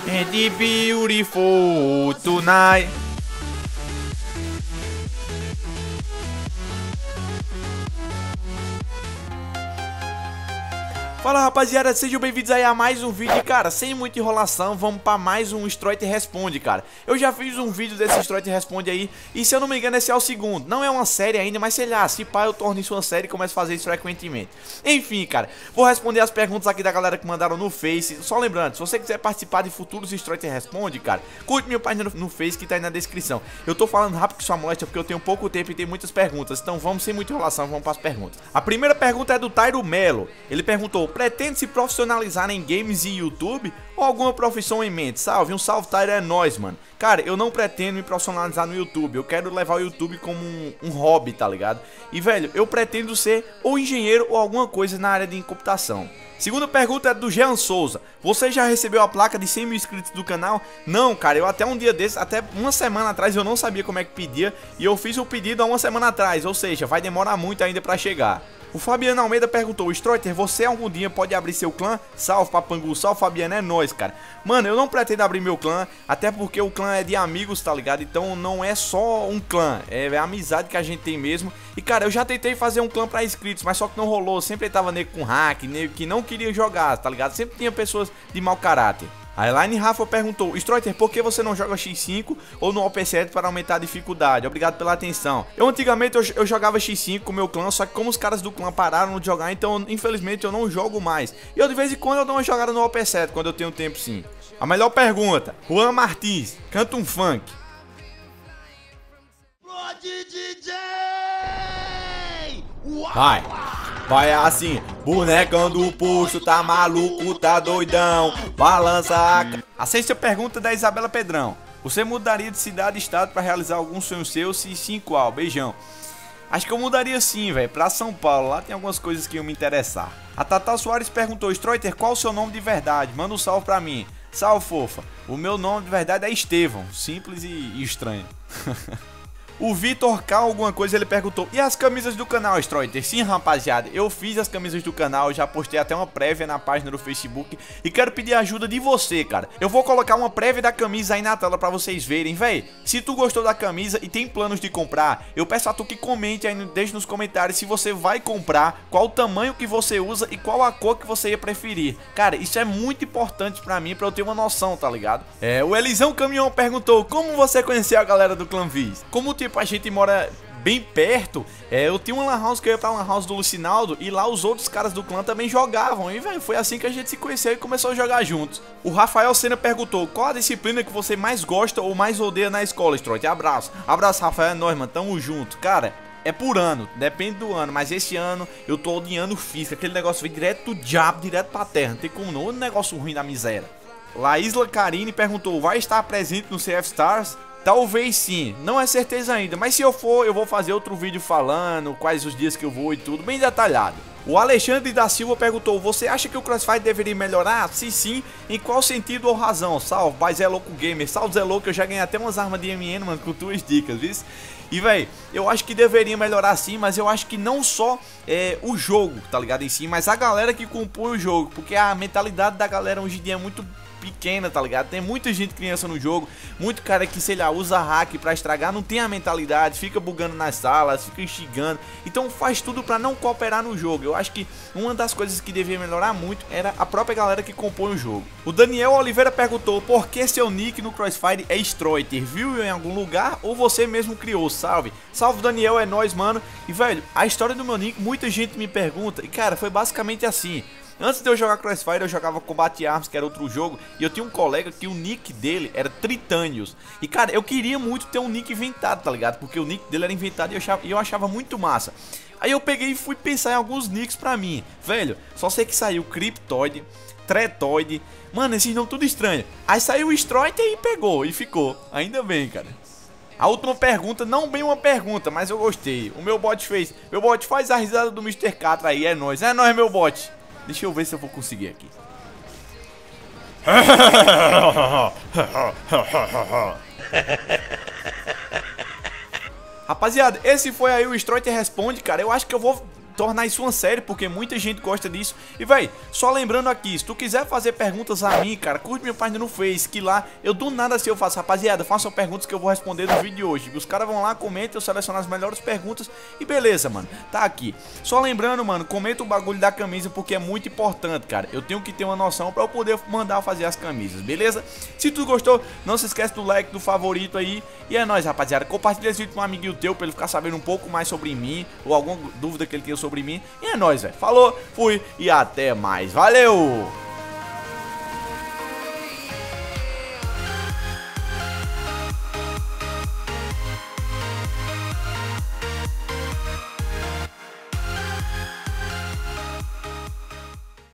And beautiful tonight. Fala rapaziada, sejam bem-vindos aí a mais um vídeo. Cara, sem muita enrolação, vamos pra mais um Stroit Responde, cara. Eu já fiz um vídeo desse Stroit Responde aí, e se eu não me engano esse é o segundo. Não é uma série ainda, mas sei lá, se pá eu torno isso uma série e começo a fazer isso frequentemente. Enfim, cara, vou responder as perguntas aqui da galera que mandaram no Face. Só lembrando, se você quiser participar de futuros Stroit Responde, cara, curte minha página no Face que tá aí na descrição. Eu tô falando rápido que sua moléstia porque eu tenho pouco tempo e tem muitas perguntas, então vamos sem muita enrolação, vamos pras perguntas. A primeira pergunta é do Tairo Melo. Ele perguntou: pretende se profissionalizar em games e YouTube ou alguma profissão em mente? Salve, um salve Tairo, é nóis, mano. Cara, eu não pretendo me profissionalizar no YouTube, eu quero levar o YouTube como um hobby, tá ligado? E velho, eu pretendo ser ou engenheiro ou alguma coisa na área de computação. Segunda pergunta é do Jean Souza. Você já recebeu a placa de 100 mil inscritos do canal? Não, cara, eu até um dia desses, até uma semana atrás eu não sabia como é que pedia, e eu fiz o pedido há uma semana atrás, ou seja, vai demorar muito ainda pra chegar. O Fabiano Almeida perguntou: Stroiter, você algum dia pode abrir seu clã? Salve Papangu, salve Fabiano, é nóis, cara. Mano, eu não pretendo abrir meu clã, até porque o clã é de amigos, tá ligado? Então não é só um clã, é a amizade que a gente tem mesmo. E cara, eu já tentei fazer um clã pra inscritos, mas só que não rolou. Sempre tava nego com hack, nego que não queria jogar, tá ligado? Sempre tinha pessoas de mau caráter. A Elaine Rafa perguntou: Stroiter, por que você não joga X5 ou no OP7 para aumentar a dificuldade? Obrigado pela atenção. Antigamente eu jogava X5 com o meu clã, só que como os caras do clã pararam de jogar, então infelizmente eu não jogo mais. E eu de vez em quando eu dou uma jogada no OP7 quando eu tenho tempo, sim. A melhor pergunta: Juan Martins, canta um funk. Vai assim, bonecão do posto, tá maluco, tá doidão, balança a sexta pergunta da Isabela Pedrão: você mudaria de cidade e estado pra realizar algum sonho seu? Se sim, qual? Beijão. Acho que eu mudaria sim, velho, pra São Paulo, lá tem algumas coisas que iam me interessar. A Tata Soares perguntou: Stroiter, qual o seu nome de verdade? Manda um salve pra mim. Salve, fofa. O meu nome de verdade é Estevão, simples e estranho. O Vitor K alguma coisa, ele perguntou: e as camisas do canal, Stroiter? Sim, rapaziada, eu fiz as camisas do canal, já postei até uma prévia na página do Facebook e quero pedir a ajuda de você, cara. Eu vou colocar uma prévia da camisa aí na tela pra vocês verem, véi. Se tu gostou da camisa e tem planos de comprar, eu peço a tu que comente aí, deixe nos comentários se você vai comprar, qual o tamanho que você usa e qual a cor que você ia preferir. Cara, isso é muito importante pra mim, pra eu ter uma noção, tá ligado? O Elisão Caminhão perguntou: como você conheceu a galera do Clã Viz? Como tipo a gente mora bem perto, eu tinha uma lan house que eu ia pra lan house do Lucinaldo e lá os outros caras do clã também jogavam. E velho, foi assim que a gente se conheceu e começou a jogar juntos. O Rafael Sena perguntou: qual a disciplina que você mais gosta ou mais odeia na escola, Stroit? Abraço. Abraço, Rafael, é nóis, mano, tamo junto. Cara, é por ano, depende do ano, mas esse ano eu tô odiando física, aquele negócio vem direto do diabo, direto pra terra, não tem como não, um negócio ruim da miséria. Laísla Karine perguntou: vai estar presente no CF Stars? Talvez sim, não é certeza ainda, mas se eu for, eu vou fazer outro vídeo falando quais os dias que eu vou e tudo, bem detalhado. O Alexandre da Silva perguntou: você acha que o Crossfire deveria melhorar? Se sim, em qual sentido ou razão? Salve, vai Zé Louco Gamer, salve Zé Louco, eu já ganhei até umas armas de MN, mano, com tuas dicas, viu? E véi, eu acho que deveria melhorar sim, mas eu acho que não só o jogo, tá ligado, em si, mas a galera que compõe o jogo, porque a mentalidade da galera hoje em dia é muito pequena, tá ligado? Tem muita gente criança no jogo, muito cara que, sei lá, usa hack pra estragar, não tem a mentalidade, fica bugando nas salas, fica instigando, então faz tudo pra não cooperar no jogo. Eu acho que uma das coisas que devia melhorar muito era a própria galera que compõe o jogo. O Daniel Oliveira perguntou: por que seu nick no Crossfire é Stroiter? Viu em algum lugar ou você mesmo criou? Salve. Salve, Daniel, é nóis, mano. E velho, a história do meu nick, muita gente me pergunta, e cara, foi basicamente assim. Antes de eu jogar Crossfire, eu jogava Combat Arms, que era outro jogo, e eu tinha um colega que o nick dele era Tritânios. E cara, eu queria muito ter um nick inventado, tá ligado? Porque o nick dele era inventado e eu achava muito massa. Aí eu peguei e fui pensar em alguns nicks pra mim. Velho, só sei que saiu Cryptoid, Tretoid, mano, esses nomes tudo estranho. Aí saiu o Stroiter e pegou, e ficou. Ainda bem, cara. A última pergunta, não bem uma pergunta, mas eu gostei. O meu bot fez: meu bot, faz a risada do Mr. Catra aí, é nóis, meu bot. Deixa eu ver se eu vou conseguir aqui. Rapaziada, esse foi aí o Stroiter Responde, cara. Eu acho que eu vou tornar isso uma série, porque muita gente gosta disso. E véi, só lembrando aqui, se tu quiser fazer perguntas a mim, cara, curte minha página no Face, que lá eu do nada assim eu faço. Rapaziada, façam perguntas que eu vou responder no vídeo de hoje. Os caras vão lá, comentam, eu seleciono as melhores perguntas e beleza, mano, tá aqui. Só lembrando, mano, comenta o bagulho da camisa, porque é muito importante, cara. Eu tenho que ter uma noção pra eu poder mandar fazer as camisas, beleza? Se tu gostou, não se esquece do like, do favorito aí. E é nóis, rapaziada. Compartilha esse vídeo com um amiguinho teu pra ele ficar sabendo um pouco mais sobre mim, ou alguma dúvida que ele tenha sobre mim. E é nóis, velho. Falou, fui e até mais. Valeu!